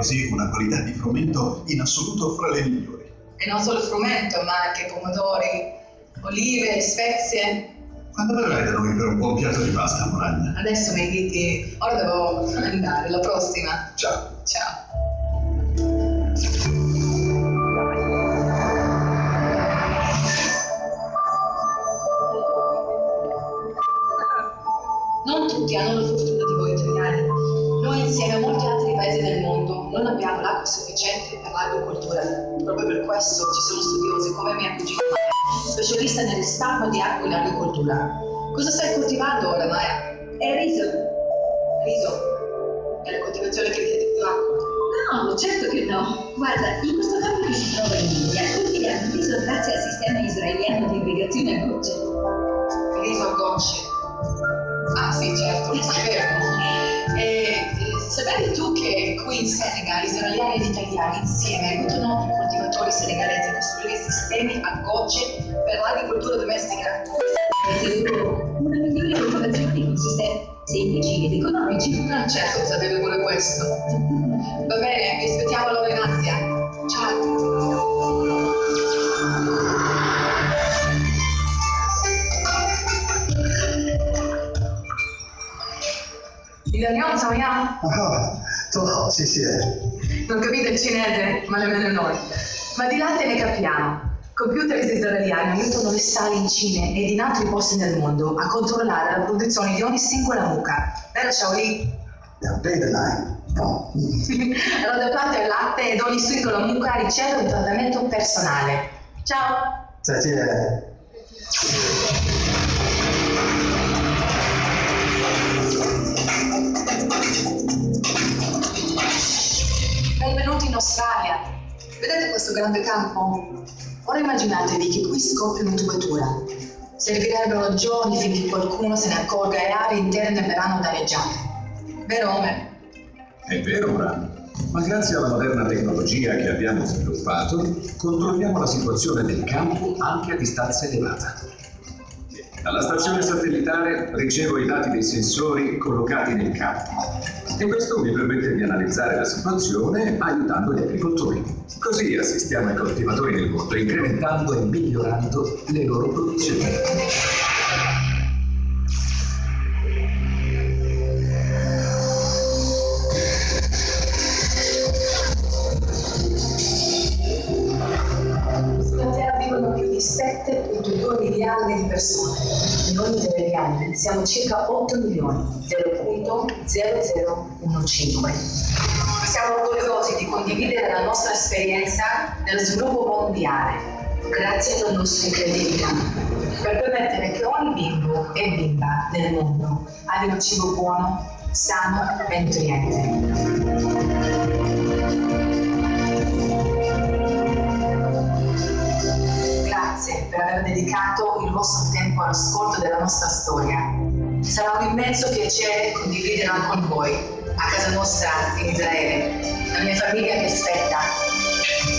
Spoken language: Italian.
così una qualità di frumento in assoluto fra le migliori. E non solo frumento, ma anche pomodori, olive, spezie. Quando verrai da noi per un buon piatto di pasta, Moragna? Adesso mi inviti, ora devo andare, la prossima. Ciao. Ciao. Non tutti hanno la fortuna di voi italiani. Noi insieme a molti altri paesi del mondo non abbiamo l'acqua sufficiente per l'agricoltura. Proprio per questo ci sono studiosi come mia cugina Maya, specialista nel risparmio di acqua in agricoltura. Cosa stai coltivando ora, Maya? È riso. Riso? È la coltivazione che richiede più acqua? No, certo che no. Guarda, in questo campo che si trova in India, coltiviamo il riso grazie al sistema israeliano di irrigazione a gocce. Riso a gocce? Ah sì, certo, lo sapevo. Sapevi tu che qui in Senegal israeliani ed italiani insieme aiutano i coltivatori senegalesi a costruire sistemi a gocce per l'agricoltura domestica? Una migliore coltivazione con sistemi semplici ed economici. Ah, certo, sapevo pure questo. Va bene, vi aspettiamo allora in Asia. Ciao. 你的料怎么样？ 都好，谢谢。 Non capite il cinese, ma nemmeno noi. Ma di latte ne capiamo. Computer israeliani aiutano le sale in Cina ed in altri posti nel mondo a controllare la produzione di ogni singola mucca. Vero, Shaoli? 2倍的奶。 Allora, da parte il latte ed ogni singola mucca riceve un trattamento personale. Ciao! 再见。 Benvenuti in Australia. Vedete questo grande campo? Ora immaginatevi che qui scoppia una tubatura. Servirebbero giorni finché qualcuno se ne accorga e aree intere ne verranno danneggiate. Vero, Homer? È vero, Moran. Ma grazie alla moderna tecnologia che abbiamo sviluppato, controlliamo la situazione del campo anche a distanza elevata. Dalla stazione satellitare ricevo i dati dei sensori collocati nel campo e questo mi permette di analizzare la situazione aiutando gli agricoltori. Così assistiamo i coltivatori nel mondo, incrementando e migliorando le loro produzioni. Sulla Terra vivono più di 7,2 miliardi di persone. Noi italiani siamo circa 8 milioni, 0,0015. Siamo orgogliosi di condividere la nostra esperienza nello sviluppo mondiale, grazie al nostro incredibile campo, per permettere che ogni bimbo e bimba del mondo abbiano cibo buono, sano e nutriente. Grazie per aver dedicato il vostro tempo all'ascolto della nostra storia. Sarà un immenso piacere condividerla con voi, a casa nostra in Israele, la mia famiglia che aspetta.